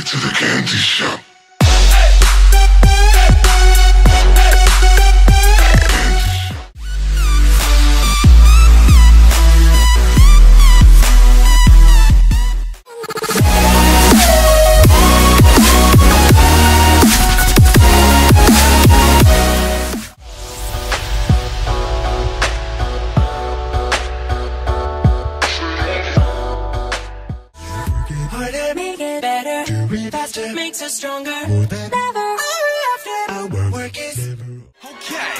to the candy shop. Harder, make it better, faster, makes us stronger. Never after work is. Okay.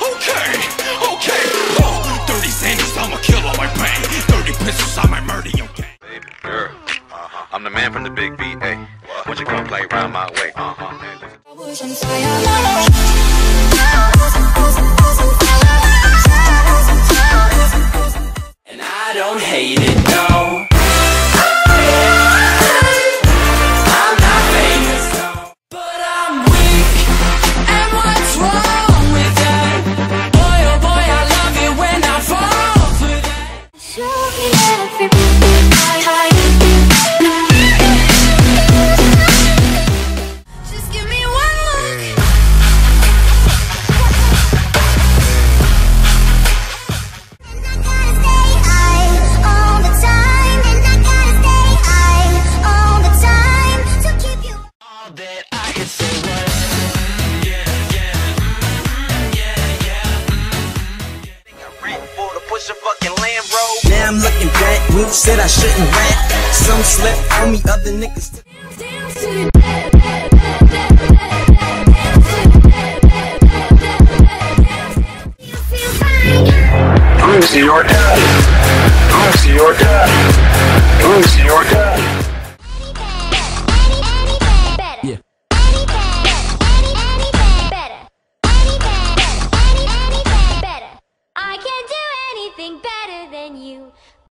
Oh, 30 Sandies, I'ma kill all my pain. 30 pistols, I might murder your gang. Baby girl, I'm the man from the big V. Hey, won't you come play round my way? And I don't hate it, no. Now I'm looking back, we said I shouldn't rap. Some slept on me, other niggas. Let me see your dad. Let me see your dad. Let me see your dad.